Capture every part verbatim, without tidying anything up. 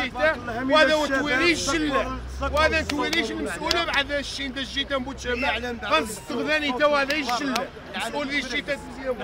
الجيتا وهذا هو تويريش وهذا تويريش المسؤوله بعد الشين دا الجيتا مبوتشامع غنستغذاني تا وهذا الشله مسؤول ديال الجيتا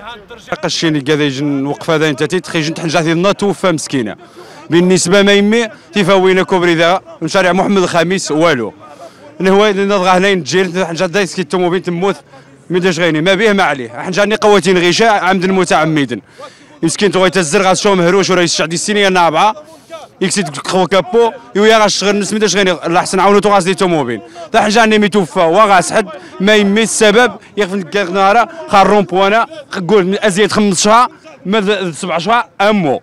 الشيني كذا يجن وقف هذا انت تيتخيجن تحنجاتي لنا توفى مسكينه بالنسبه ما يمي تيفاوينا كوبري ذا من شارع محمد الخامس والو هو نضغى هنا نتجيل حنجات دايس كي الطوموبيل تموت ميداش غيني ما به ما عليه حنجاني قواتين غيشاء عمدا متعمدا مسكين تويت الزرغه شو مهروش ورئيس الشعب السينيه نابعه يكسد خو كابو يويا غاشغل نس ميداش غيني الاحسن عاونو تو غاز دي طوموبيل تا حنجاني ميتوفى وغاس حد ما يمي السبب يغفل كناره خارون بوانا قول ازيد خمس شهر ما سبع شهر امو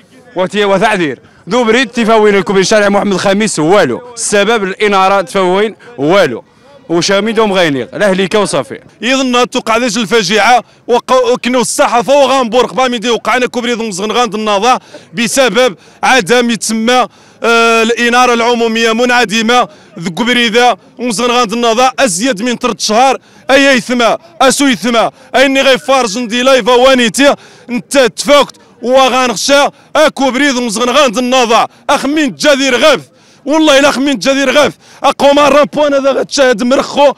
وتي وتعذير ذو بريد تفاوين الكوبري شارع محمد الخامس والو السبب الاناره تفاوين والو وشامي دوم غينيغ الاهليكا وصافي يظن توقع ذاك الفاجعه وكنو الصحافه وغنبور قبل ميدي وقعنا كوبري زغنغان النهضه بسبب عدم يتسمى آه الاناره العموميه منعدمه كوبري ذا وزغنغان النهضه ازيد من ثلاث شهور اي يثما اسو يثما اني غيفارج ندي لايفا وانيتي انت تفاكت وغنخشى كوبري زغنغان النهضه اخ من جدير غاف والله الا خمين جدير غاف اقوم الرامبوان هذا غتشاهد مرخو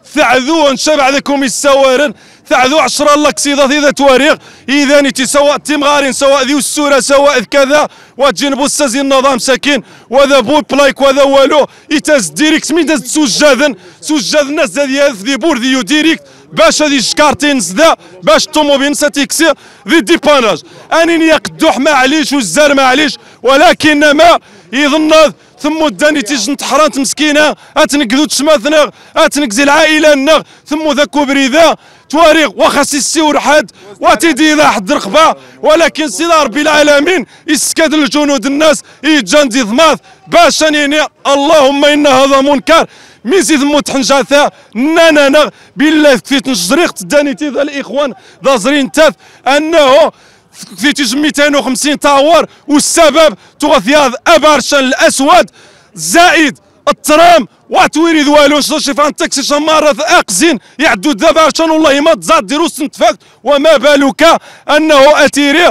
ثعذو نشاب عليكم السوارن ثعذو عشرة لاكسيدات اذا تواريخ اذا نيتي سواء تيمغارين سواء ذي السوره سواء كذا وتجنبوا السازي النظام ساكن وهذا بول بلايك وهذا والو يتاز ديريكت من داز سجاذن سجاذ الناس ذي ذي بور ذي ديريكت باش هذه شكارتين زدا باش الطوموبيل ساتيكسي ذي ديباناج اني يقدوح معليش والزار معليش ولكن ما يظن ثم داني تيجي نتحرانت مسكينه اتنقذو تشماثنا اتنقزي العائله النغ ثم ذا كوبري ذا تواريخ واخا سيسي ورحد وتيدي ذا حد رقبه ولكن سيدي ربي العالمين يسكد الجنود الناس يجاندي ضماث باش نيني اللهم ان هذا منكر ميزي ثم تحنجاثا نانا بالله كفيت نجريق تداني تي ذا الاخوان ذا زرين تاث انه في تيجي مئتين وخمسين تاور والسبب تغثياض ابارشان الاسود زائد الترام وتويري ذوالون شفان تاكسي شمارة اقزين يعدو دابارشان والله ما تزاد ديرو سنتفاكت وما بالك انه اتيري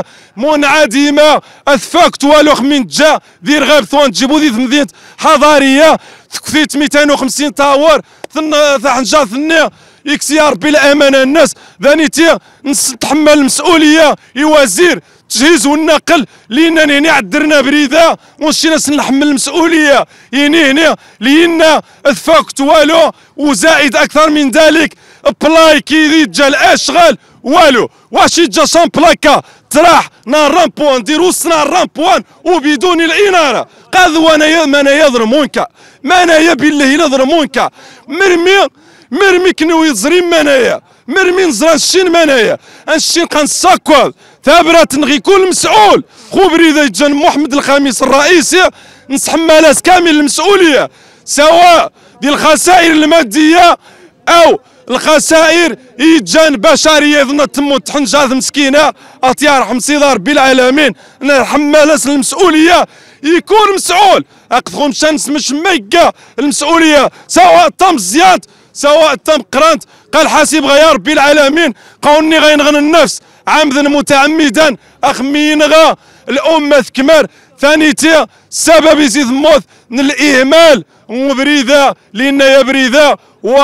منعدمه اثفاكت والو من جا ذي رغاب ثوان تجيبو ذي مدينه حضاريه كفيت مئتين وخمسين تاور ثن ثحنجا ثني يكسي ربي الامانه الناس ذانيتي نتحمل المسؤوليه يوزير التجهيز والنقل لانني عدرنا بريده ونشينا نحمل المسؤوليه يني هنا لان اثفاكت والو وزائد اكثر من ذلك بلايكي ذي جا الاشغال والو واش يجا شان بلاكا تراح نار رامبوان نديرو نار رامبوان وبدون الاناره قاذ وانا ما انا يضرمونك ما انا بالله الا ضرمونك مرمي مرمي كنو يزرين منايا مرمي نزران الشين منايا الشين قنساكوال ثابرات نغي كل مسؤول خوبري ذا جان محمد الخامس الرئيسي نسحمالاس كامل المسؤوليه سواء ديال الخسائر الماديه او الخسائر يجان بشريه ظن تمو تحنجات مسكينه اطيا رحم سيدي ربي العالمين نحمالاس المسؤوليه يكون مسؤول اقدخون شانس مش ميكا المسؤوليه سواء تم زياد سواء تم قرانت قال حاسب غيا ربي العالمين قاوني غينغن النفس عمدا متعمدا اخمينغا الامه ثكمر ثانيتي سبب يزيد موت من الاهمال وبريده لان يا بريده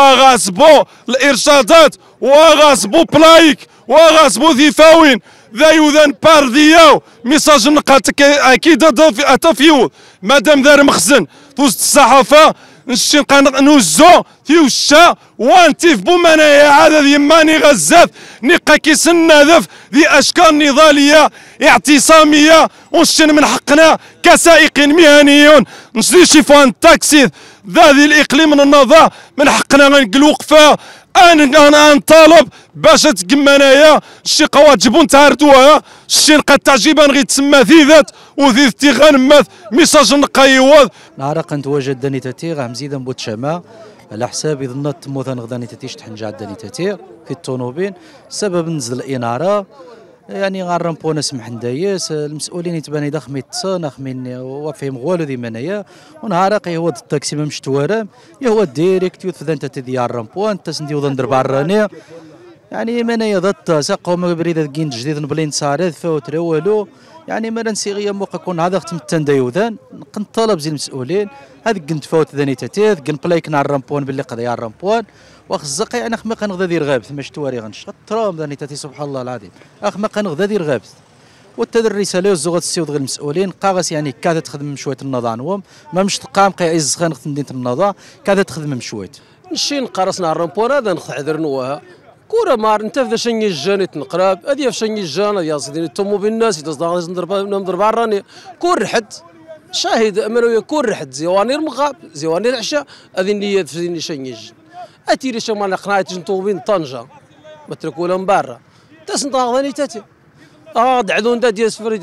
وغاصبو الارشادات وغاصبو بلايك وغاصبو ثيفاوين ذا يوذان باردياو ميساج نقاتك اكيد اتفيو مادام دار مخزن توست الصحافه نشين نوزو تيوشا وانتيف بومانايا عدد يماني غزاف نقا كيس النذف ذي اشكال نضاليه اعتصاميه ونشين من حقنا كسائقين مهنيون نشري شيفان تاكسي ذا ذي الاقليم من النظام من حقنا غنقل وقفه انا انا نطالب باش تقمنايا الشي قوات جبون تعرضوها الشي قد تعجبا غير تسمى ذيذات وذيذتي غنمات ميساج نقايوض نهار كنتواجد داني تاتي غا مزيدا بوتشاما على حساب اذا نط موثان غداني تاتي تحنجا داني تاتي في الطونوبيل سبب نزل الاناره يعني غنرمبو ناس محنداياس المسؤولين يتبان اذا خميت تصان خمين وفهم غوالو ذي منايا ونهار هو التاكسي ما مش توارم هو ديريكت يوث انت تدي الرمبو انت سندي وذن درب الراني يعني منايا ضد ساقوم بريده كين جديد نبلين صارد فوت والو يعني ما نسيغيا موقع كون هذا ختم التندايوذان كنت طالب زي المسؤولين هذا كنت فوت ذاني تاتيذ كن بلايك نار الرامبون باللي قضيه الرامبون واخزق يعني اخ ما كنغدا دير غابث ماش تواري غنش الترام ذاني تاتي سبحان الله العظيم اخ ما كنغدا دير غابث والتدريس له الزغط السيود غير المسؤولين قاغس يعني كذا تخدم شويه النظام نوم ما مش تقام قي عز خان مدينه النظام كذا تخدم شويه نشي نقرصنا الرامبون هذا نخعذر نوها كورة مار انت في شني الجان تنقراب هذه في شني الجان هذه صديني تمو بالناس يتصدق نضرب نضرب عراني كور حد شاهد امانويه كور حد زوانير مغاب زوانير عشاء هذه النية في شني الجان اتيري شما انا قناعتي نطوبين طنجه ما تركوا لهم برا تسنطاغ ثاني تاتي اه دعدون دا ديال سفر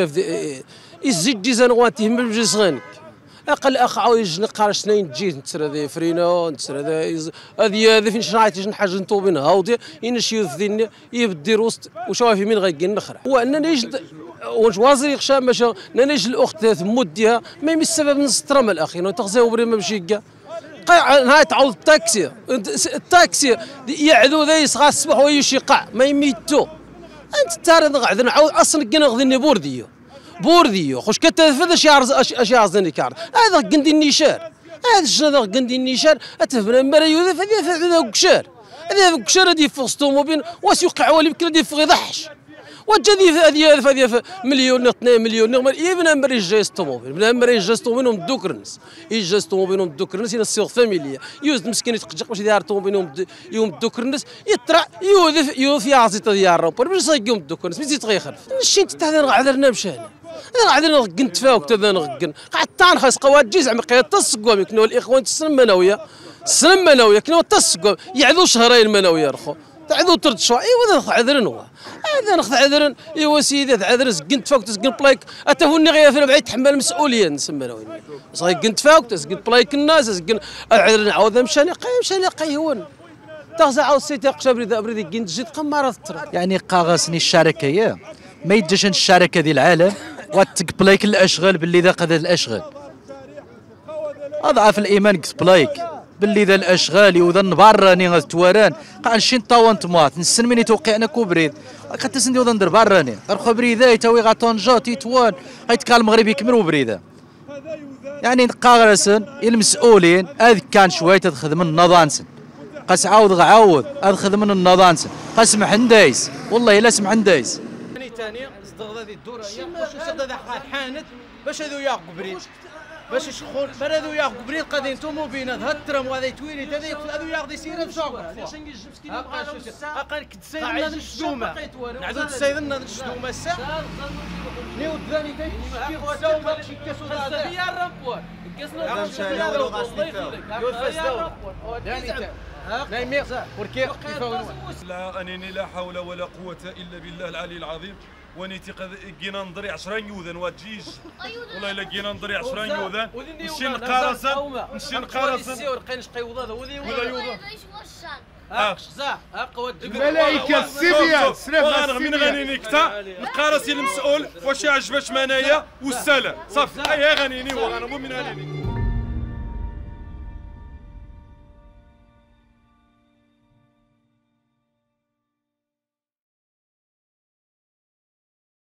يزيد جيزان وانتي هم بالجسغانك اقل اخ عاود يجي قارش سنين تجي نتسرى ذي فرينا نتسرى ذي هذه هذه فين شنعتي شن حاجه نطوبين هاودي ينشي ذين يبدي وسط وشوافي من غيجي نخرع هو ان نيج وجوازر يخشى ماشي نيج الاخت مديها ما يمي السبب نسترم الاخ انه تغزاو بري ما مشي كاع نهاية تعوض التاكسي التاكسي يعذو ذي يصغى الصبح ويشي قاع ما يميتو انت تارد غادي نعاود اصلا كنا غادي بورديو بورديو خوش كتفد اش يعرض اش يعرضني كارد هذا قندي النيشار هذا الشنو هذا قندي النيشار اتفنا مريو هذا هذا كشار هذا كشار هذه فوسطو بين واش يوقع والي يمكن هذه في يضحش وجدي هذه هذه مليون اثنين مليون يبنى مري جايز طوموبيل بنا مري جايز طوموبيل دوكرنس يجاز طوموبيل دوكرنس السيغ فاميليا يوز مسكين يتقجق باش يدير طوموبيل يوم دوكرنس يطرع يوذف يوذف يعزيط ديال الروبور باش يصيقوم دوكرنس باش يتغيخر شي انت تاع غادرنا مشانا انا غادي نغكن تفاوك تا نغكن قعدت خاص قوات جي زعما قيا تصقوا يكونوا الاخوان السلم مناويه السلم مناويه كانوا تصقوا يعذوا شهرين مناويه رخو تعذو ترد شوي ايوا هذا عذرن هو هذا ناخذ عذرن ايوا سيدي هذا عذر زقنت فوق تسقن بلايك اتهوني غير في بعيد تحمل المسؤوليه نسمى له صاي قنت فوق تسقن بلايك الناس تسقن عذرن عاود مشاني قاي مشاني قيهون تغزى عاود سيتي قشابري ذا بريد قنت جيت قماره التراب يعني قاغسني الشركه يا ما يدش الشركه ديال العالم واتك بلايك الاشغال باللي ذا قد الاشغال اضعف الايمان قلت بلايك باللي ذا الاشغال وذن براني غتواران قال شي طوان طماط نسن مني توقعنا كوبريد قد وذن در براني غير بريده يتوي غا طنجه تيتوان غيتكال المغرب يكمل وبريده يعني قاغرسن المسؤولين هذ كان شويه تخدم النظانسن قاس عاود غعاود هذا خدم النظانسن قاس محندايس والله الا سمح ندايس ثاني ثاني صدق هذه الدوره واش صدق هذا حانت باش هذو ياخذ بريد باش يشخون برادو ياخذ بريد قادين انتم بين هذا الترام وهذا يتويلي هذا هذو ياخذ يسير بشوق اقل كنت سايدنا الشدومه نعدو سايدنا الشدومه الساعه نيو ثاني تاي السومه شي كاسو هذا هي الرامبور كاسنا نايمي وركي لا انني لا حول ولا قوه الا بالله العلي العظيم ونيتي كينا نضري عشرة يوذن واتجيج والله الا كينا نضري عشرة يوذن نمشي نقارصن نمشي نقارصن قينش قيوضه وذي وذا اه صح قوات الملائكه السيبيا سرف من غني نكتا نقارص المسؤول واش يعجبش منايا والسلام صافي هاي غنيني وغنمو من غنيني